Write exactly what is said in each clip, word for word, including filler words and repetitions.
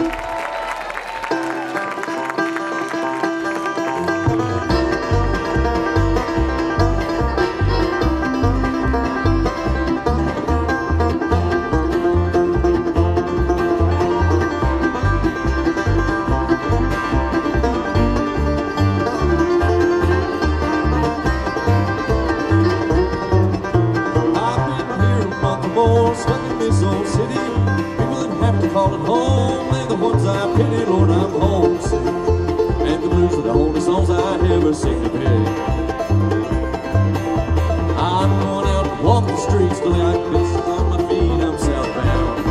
Stuck in this old city, people that have to call it home, they're the ones I pity. Lord, I'm homesick, and the blues are the only songs I ever sing to pity. I'm going out and walk the streets till I got kisses on my feet. I'm southbound.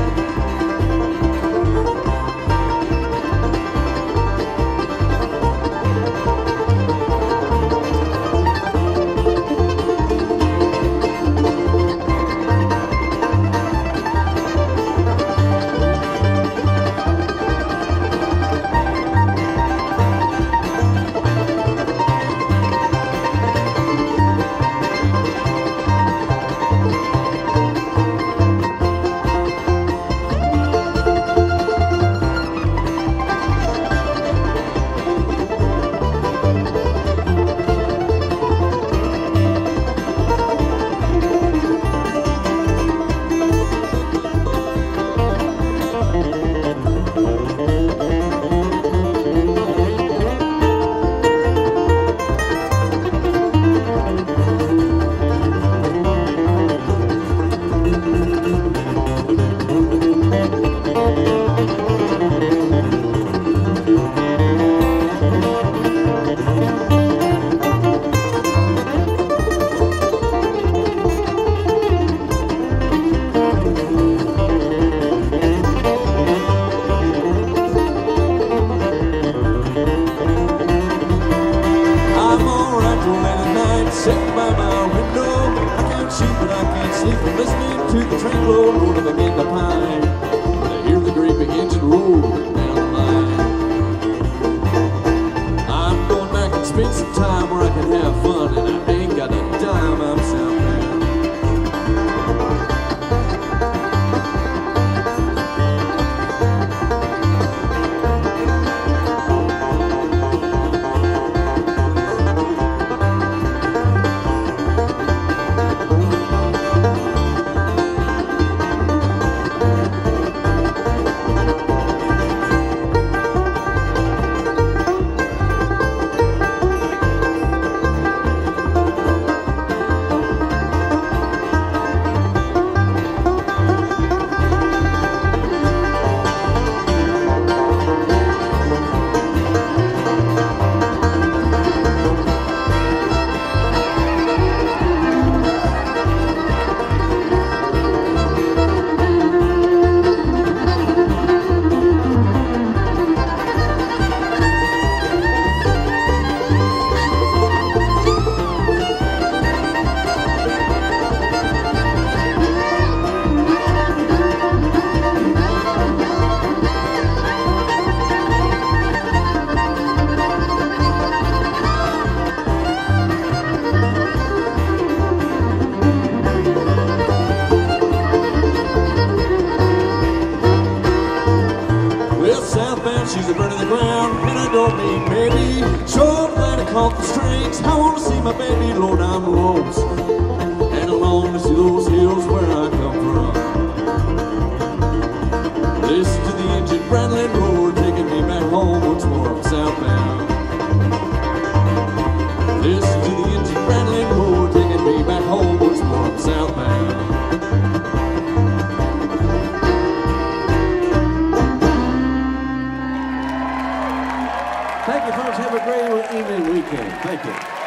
Sitting by my window, I can't shoot but I can't sleep. I'm listening to the train roll, rolling again the pine. When I hear the great big engine roll down the line, I'm going back and spend some time where I can have fun, and I ain't got a dime. I'm southbound. She's a bird in the ground, and I don't mean maybe. Sure glad I caught the strings. I want to see my baby, Lord, I'm lonesome, and I long to see those hills where I come from. Listen to the engine rattling roar, taking me back home once more. I'm southbound. Listen to the engine rattling roar, taking me back home once more. I'm southbound. Thank you, folks. Have a great evening weekend. Thank you.